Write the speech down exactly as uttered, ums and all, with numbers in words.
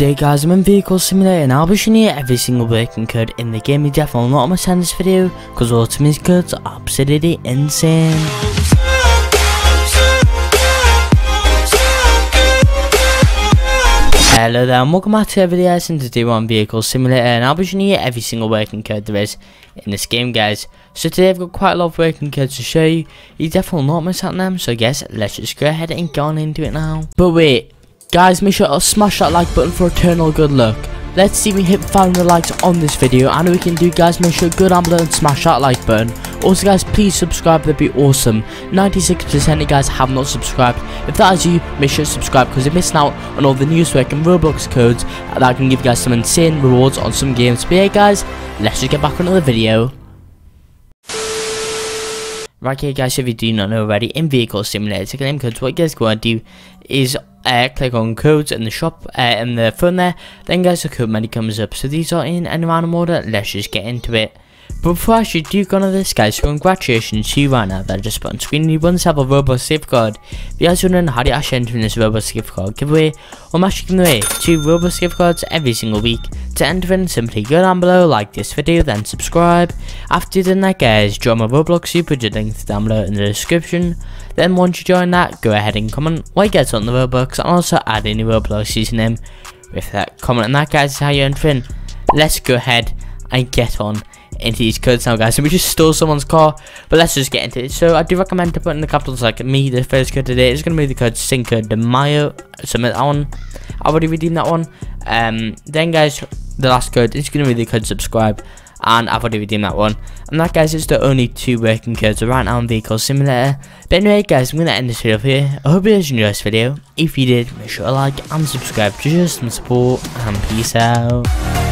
Today guys, I'm in Vehicle Simulator and I'll be showing you every single working code in the game. You definitely not want to send this video because all of these codes are absolutely insane. Hello there and welcome back to a video. And today we're on Vehicle Simulator and I'll be showing you every single working code there is in this game, guys. So today I've got quite a lot of working codes to show you. You definitely not miss out on them, so I guess let's just go ahead and go on into it now. But wait, guys, make sure to smash that like button for eternal good luck. Let's see me hit five hundred likes on this video. I know we can do, guys. Make sure to go down below and smash that like button. Also guys, please subscribe, that'd be awesome. ninety-six percent of you guys have not subscribed. If that is you, make sure to subscribe because you're missing out on all the news work and Roblox codes that can give you guys some insane rewards on some games. But yeah guys, let's just get back on to the video. Right here guys, if you do not know already, in Vehicle Simulator to claim codes, what you guys go and do is uh, click on codes in the shop, uh, in the phone there, then guys the code menu comes up. So these are in any random order. Let's just get into it. But before I actually do go on this guys, congratulations to you right now that I just put on screen. You won yourself a Roblox gift card. If you guys wondering how do you actually enter in this Roblox gift card giveaway, I'm actually giving away two Roblox gift cards every single week. To enter in, simply go down below, like this video, then subscribe. After doing that guys, join my Roblox super link down below in the description. Then once you join that, go ahead and comment what you get on the Roblox and also add any Roblox username. With that comment on that guys is how you enter in. Let's go ahead and get on into these codes now guys. So we just stole someone's car, but let's just get into it. So I do recommend to put in the capitals like me. The first code today is going to be the code Cinco de Mayo. Submit that one. I already redeemed that one. Um, then guys, the last code is going to be the code subscribe, and I've already redeemed that one. And that guys is the only two working codes right now in Vehicle Simulator. But anyway guys, I'm going to end this video here. I hope you guys enjoyed this video. If you did, make sure to like and subscribe to show some support, and peace out.